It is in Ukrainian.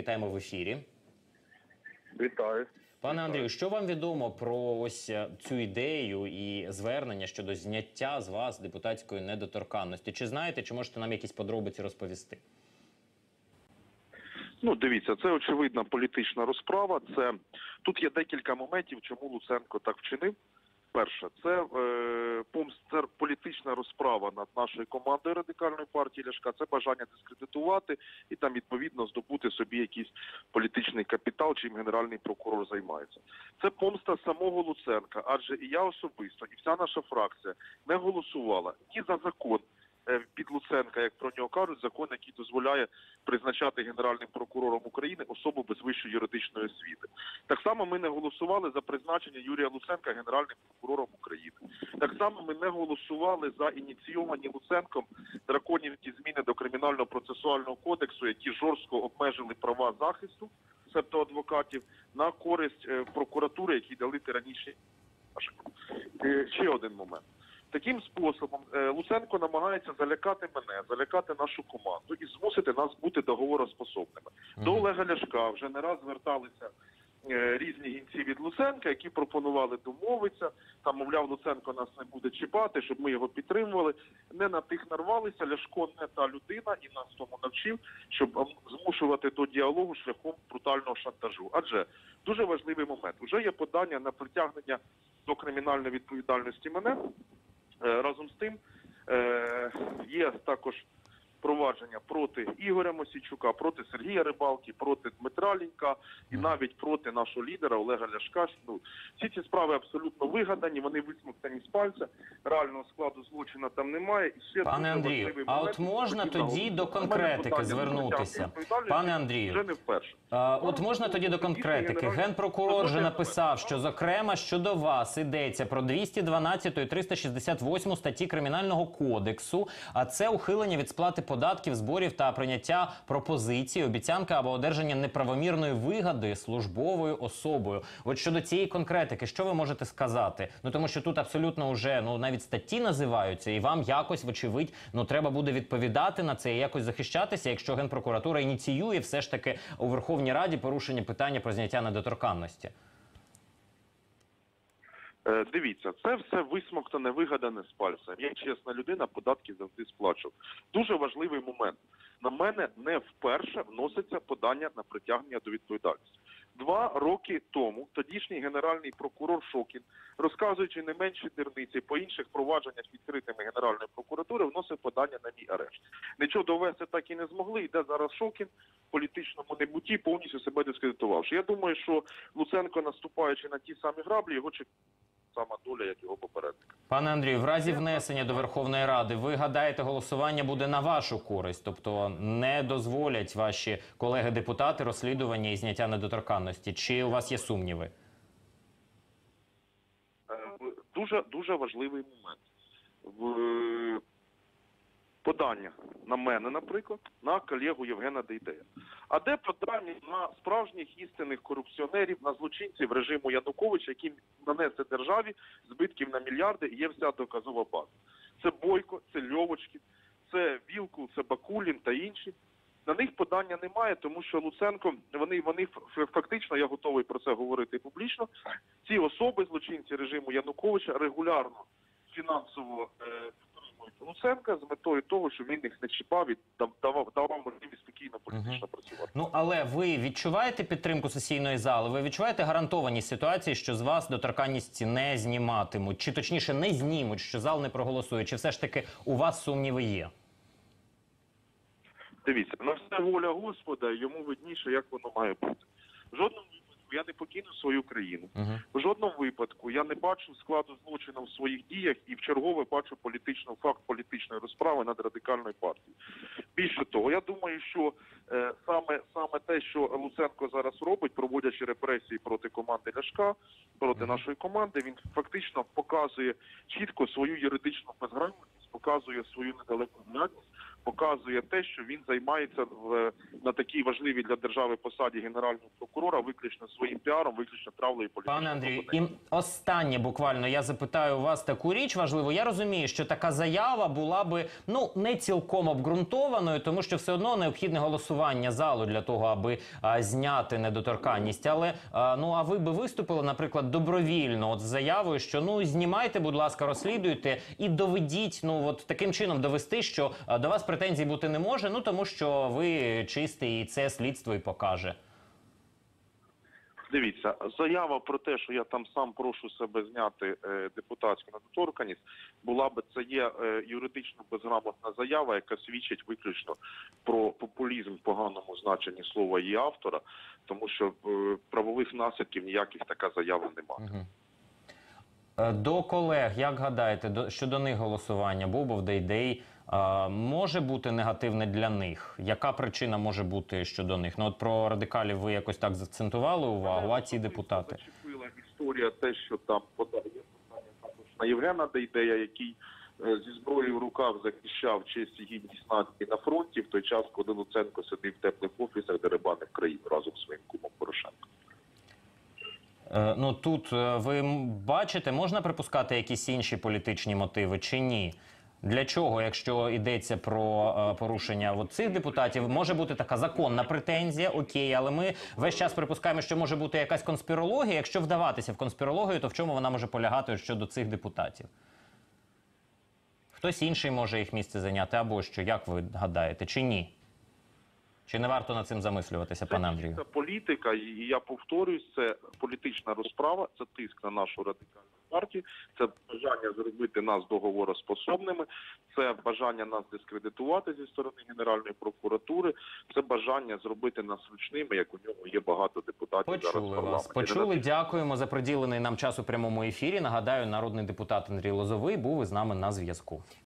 Вітаємо в ефірі. Вітаю. Пане Андрію, що вам відомо про ось цю ідею і звернення щодо зняття з вас депутатської недоторканності? Чи знаєте, чи можете нам якісь подробиці розповісти? Ну, дивіться, це очевидна політична розправа. Тут є декілька моментів, чому Луценко так вчинив. Перше, це політична розправа над нашою командою Радикальної партії Ляшка, це бажання дискредитувати і там, відповідно, здобути собі якийсь політичний капітал, чим Генеральний прокурор займається. Це помста самого Луценка, адже і я особисто, і вся наша фракція не голосувала ні за закон під Луценка, як про нього кажуть, закон, який дозволяє призначати Генеральним прокурором України особу без вищої юридичної освіти. Так само ми не голосували за призначення Юрія Луценка Генеральним прокурором України. Так само ми не голосували за ініційовані Луценком драконівські зміни до Кримінально-процесуального кодексу, які жорстко обмежили права захисту, себто адвокатів, на користь прокуратури, які дали тиранічні. Ще один момент. Таким способом Луценко намагається залякати мене, залякати нашу команду і змусити нас бути договороспособними. До Олега Ляшка вже не раз зверталися різні гінці від Луценка, які пропонували домовитися, там, мовляв, Луценко нас не буде чіпати, щоб ми його підтримували. Не на тих нарвалися, Ляшко не та людина і нас тому навчив, щоб змушувати до діалогу шляхом брутального шантажу. Адже дуже важливий момент. Уже є подання на притягнення до кримінальної відповідальності мене. Разом з тим, є також провадження проти Ігоря Мосійчука, проти Сергія Рибалки, проти Дмитра Лінька і навіть проти нашого лідера Олега Ляшка. Всі ці справи абсолютно вигадані, вони висмоктані з пальця, реального складу злочину там немає. І ще Пане Андрію, а от можна тоді до конкретики звернутися? Пане Андрію, вже не вперше. От можна тоді до конкретики. Генпрокурор вже написав, що, зокрема, щодо вас йдеться про 212 і 368 статті Кримінального кодексу, а це ухилення від сплати податків, зборів та прийняття пропозицій, обіцянка або одержання неправомірної вигоди службовою особою. От щодо цієї конкретики, що ви можете сказати? Ну, тому що тут абсолютно вже, навіть статті називаються, і вам якось, вочевидь, треба буде відповідати на це і якось захищатися, якщо Генпрокуратура ініціює все ж таки у Верховній Раді порушення питання про зняття недоторканності. Дивіться, це все висмоктане, вигадане з пальця. Я чесна людина, податки завжди сплачу. Дуже важливий момент. На мене не вперше вноситься подання на притягнення до відповідальності. 2 роки тому тодішній генеральний прокурор Шокін, розказуючи не менші дурниці по інших провадженнях відкритими Генеральної прокуратури, вносив подання на мій арешт. Нічого довести так і не змогли. Йде зараз Шокін в політичному небуті, повністю себе дискредитувавши. Я думаю, що Луценко, наступаючи на ті самі граблі, його чекає сама доля, як його попередника. Пане Андрію, в разі внесення до Верховної Ради, ви гадаєте, голосування буде на вашу користь? Тобто не дозволять ваші колеги-депутати розслідування і зняття недоторканності? Чи у вас є сумніви? Дуже важливий момент. Подання на мене, наприклад, на колегу Євгена Дейдея. А де подання на справжніх істинних корупціонерів, на злочинців режиму Януковича, які нанесли державі збитків на мільярди, і є вся доказова база? Це Бойко, це Льовочкін, це Вілкул, це Бакулін та інші. На них подання немає, тому що Луценко, вони фактично, я готовий про це говорити публічно, ці особи, злочинці режиму Януковича, регулярно фінансово Луценка з метою того, щоб він їх не чіпав і давав можливість спокійно політично працювати. Але ви відчуваєте підтримку сесійної зали? Ви відчуваєте гарантованість ситуації, що з вас доторканність не зніматимуть? Чи точніше не знімуть, що зал не проголосує? Чи все ж таки у вас сумніви є? Дивіться, на все воля Господа, йому видніше, як воно має бути. В жодному випадку я не покину свою країну. В жодному випадку я не бачу складу злочину в своїх діях і вчергове бачу факт політичної розправи над Радикальною партією. Більше того, я думаю, що саме те, що Луценко зараз робить, проводячи репресії проти команди Ляшка, проти нашої команди, він фактично показує чітко свою юридичну безграмотність, показує свою недалекоглядність, показує те, що він займається на такій важливій для держави посаді генерального прокурора виключно своїм піаром, виключно травлею політичної Пане Андрію, опонентів. і останнє буквально я запитаю у вас таку річ важливу. Я розумію, що така заява була би не цілком обґрунтованою, тому що все одно необхідне голосування залу для того, аби зняти недоторканність. Але а ви би виступили, наприклад, добровільно от з заявою, що знімайте, будь ласка, розслідуйте і доведіть, таким чином довести, що до вас претензій бути не може, тому що ви чистий, і це слідство і покаже. Дивіться, заява про те, що я там сам прошу себе зняти депутатську недоторканність, це є юридично безграмотна заява, яка свідчить виключно про популізм в поганому значенні слова її автора, тому що правових наслідків ніяких така заява немає. До колег, як гадаєте, щодо них голосування, Бобов, Дейдей, може бути негативне для них? Яка причина може бути щодо них? От про радикалів ви якось так заакцентували увагу, а ці депутати? Зачепила історія те, що там подає питання також на Євгена Дейдея, який зі зброєю в руках захищав честь і гідність нації на фронті, в той час, коли Луценко сидів в теплих офісах, дерибанив країну разом з своїм кумом Порошенком. Тут ви бачите, можна припускати якісь інші політичні мотиви чи ні? Для чого, якщо йдеться про порушення цих депутатів, може бути така законна претензія, окей, але ми весь час припускаємо, що може бути якась конспірологія. Якщо вдаватися в конспірологію, то в чому вона може полягати щодо цих депутатів? Хтось інший може їх місце зайняти або що, як ви гадаєте, чи ні? Чи не варто над цим замислюватися, пане Андрію? Це політика, і я повторююсь, це політична розправа, це тиск на нашу радикальну партію, це бажання зробити нас договороспособними, це бажання нас дискредитувати зі сторони Генеральної прокуратури, це бажання зробити нас ручними, як у нього є багато депутатів зараз в Почули парламенті. вас. Почули. Дякуємо за приділений нам час у прямому ефірі. Нагадаю, народний депутат Андрій Лозовий був із нами на зв'язку.